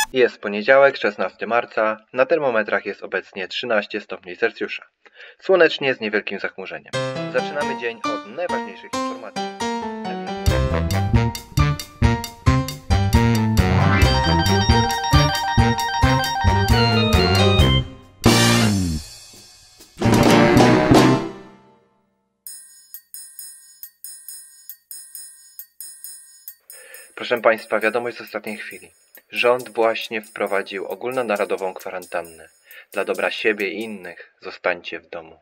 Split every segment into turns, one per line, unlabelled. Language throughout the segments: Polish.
Jest poniedziałek, 16 marca, na termometrach jest obecnie 13 stopni Celsjusza. Słonecznie z niewielkim zachmurzeniem. Zaczynamy dzień od najważniejszych informacji. Proszę Państwa, wiadomość z ostatniej chwili. Rząd właśnie wprowadził ogólnonarodową kwarantannę. Dla dobra siebie i innych zostańcie w domu.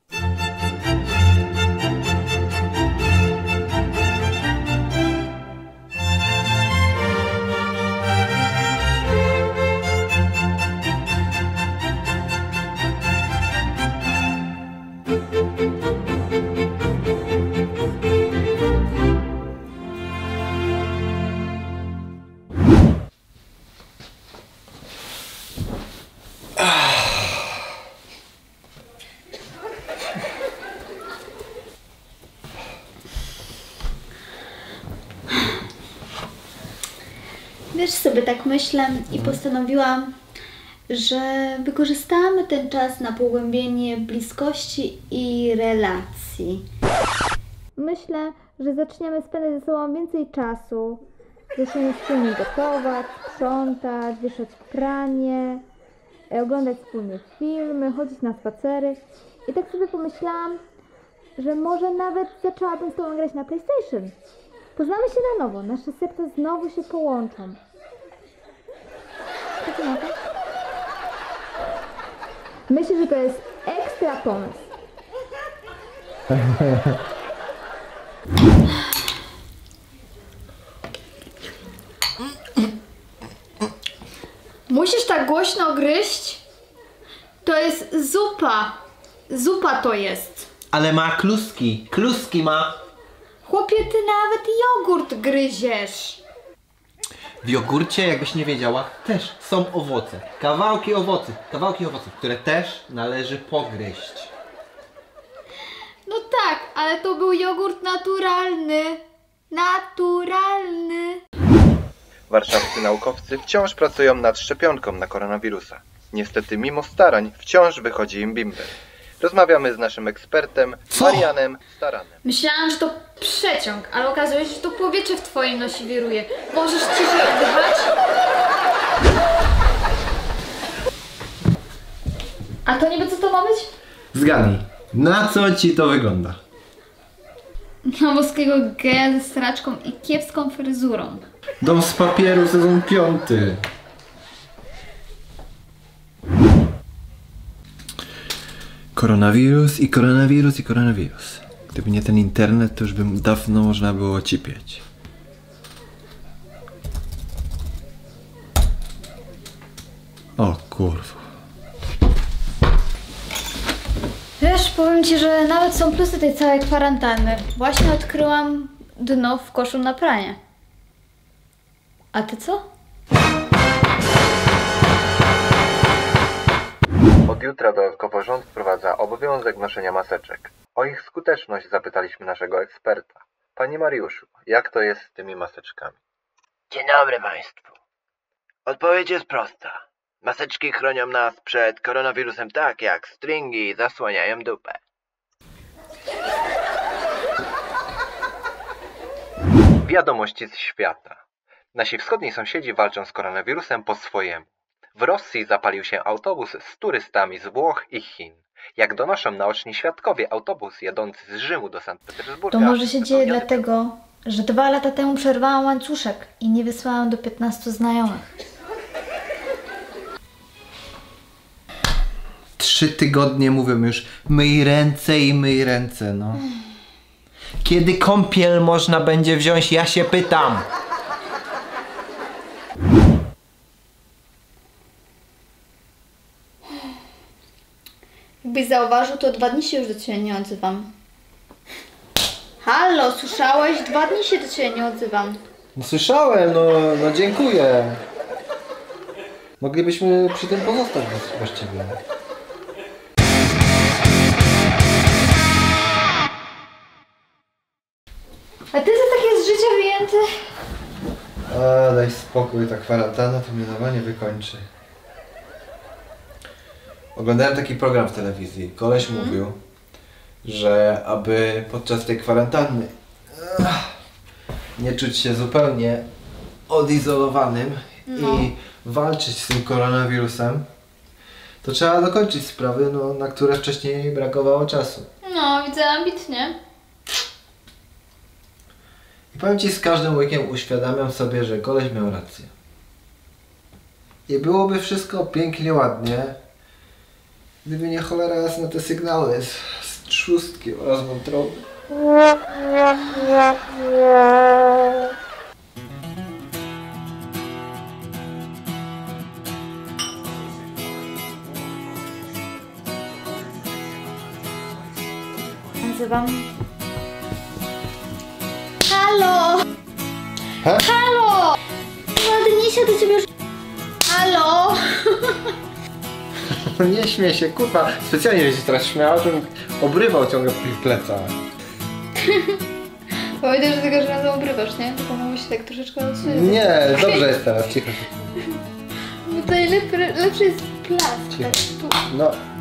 Wiesz, sobie tak myślę i postanowiłam, że wykorzystamy ten czas na pogłębienie bliskości i relacji. Myślę, że zaczniemy spędzać ze sobą więcej czasu. Zaczniemy wspólnie gotować, sprzątać, wieszać pranie, oglądać wspólnie filmy, chodzić na spacery. I tak sobie pomyślałam, że może nawet zaczęłabym z tobą grać na PlayStation. Poznamy się na nowo, nasze serca znowu się połączą. Co ty na to? Myślę, że to jest ekstra pomysł. Musisz tak głośno gryźć? To jest zupa. Zupa to jest.
Ale ma kluski. Kluski ma.
Chłopie, ty nawet jogurt gryziesz.
W jogurcie, jakbyś nie wiedziała, też są owoce. Kawałki owoców, które też należy pogryźć.
No tak, ale to był jogurt naturalny. Naturalny.
Warszawscy naukowcy wciąż pracują nad szczepionką na koronawirusa. Niestety, mimo starań, wciąż wychodzi im bimber. Rozmawiamy z naszym ekspertem, Marianem Staranem.
Myślałam, że to przeciąg, ale okazuje się, że to powietrze w twoim nosie wiruje. Możesz ciszej oddychać? A to niby co to ma być?
Zgadnij, na co ci to wygląda?
Na boskiego geja ze straczką i kiepską fryzurą.
Dom z papieru, sezon 5. Koronawirus i koronawirus i koronawirus. Gdyby nie ten internet, to już bym dawno można było cipieć. O kurwa.
Wiesz, powiem ci, że nawet są plusy tej całej kwarantanny. Właśnie odkryłam dno w koszu na pranie. A ty co?
Od jutra dodatkowo rząd wprowadza obowiązek noszenia maseczek. O ich skuteczność zapytaliśmy naszego eksperta. Panie Mariuszu, jak to jest z tymi maseczkami?
Dzień dobry Państwu. Odpowiedź jest prosta. Maseczki chronią nas przed koronawirusem tak, jak stringi zasłaniają dupę.
Wiadomości z świata. Nasi wschodni sąsiedzi walczą z koronawirusem po swojemu. W Rosji zapalił się autobus z turystami z Włoch i Chin. Jak donoszą naoczni świadkowie, autobus jadący z Rzymu do Sankt Petersburga...
To może się dzieje dlatego, że 2 lata temu przerwałam łańcuszek i nie wysłałam do 15 znajomych.
3 tygodnie mówią już myj ręce, no. Kiedy kąpiel można będzie wziąć, ja się pytam.
Jakbyś zauważył, to 2 dni się już do ciebie nie odzywam. Halo, słyszałeś? 2 dni się do ciebie nie odzywam.
No słyszałem, no dziękuję. Moglibyśmy przy tym pozostać właściwie.
A ty co tak jest z życia wyjęty?
A, daj spokój, ta kwarantanna to mnie normalnie wykończy. Oglądałem taki program w telewizji. Koleś mówił, że aby podczas tej kwarantanny nie czuć się zupełnie odizolowanym i walczyć z tym koronawirusem, to trzeba dokończyć sprawy, na które wcześniej brakowało czasu.
No, widzę ambitnie.
I powiem Ci, z każdym łykiem uświadamiam sobie, że koleś miał rację. I byłoby wszystko pięknie, ładnie, gdyby nie cholera jasna te sygnały z trzustki oraz wątroby.
Nazywam... Halo!
He?
Halo! Ładnie do ciebie już... Halo!
Nie śmiej się, kurwa. Specjalnie się teraz śmiała, żebym obrywał ciągle w tych plecach.
Powiedział, że tego razem obrywasz, nie? Tylko mamy się tak troszeczkę odsunąć.
Nie, dobrze jest teraz, cicho.
Bo tutaj lepszy jest plac.
Cicho.
Tak, tu.
No,